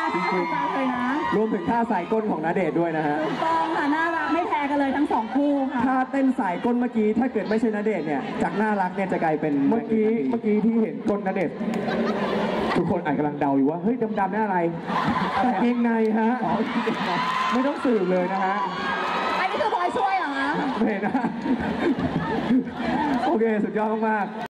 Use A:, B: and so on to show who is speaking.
A: จริงๆเลยนะ
B: รวมถึงท่าสายก้นของณเดชน์ด้วยนะฮะ
A: ถูกต้องค่ะน่ารักไม่แพ้กันเลยทั้งสองคู่ค่ะ
B: ท่าเต้นสายก้นเมื่อกี้ถ้าเกิดไม่ใช่ณเดชน์เนี่ยจากน่ารักเนี่ยจะกลายเป็น
C: เมื่อกี้ที่เห็นก้นณเดชน์ทุกคนอาจกำลังเดาอยู่ว่าเฮ้ยดำๆนี่อะไรกางเกงในฮะไม่ต้องสืบเลยนะฮะ
A: อันนี้คือพลอยช่วยเหรอคะ
C: ไม่นะโอเคสุดยอดมาก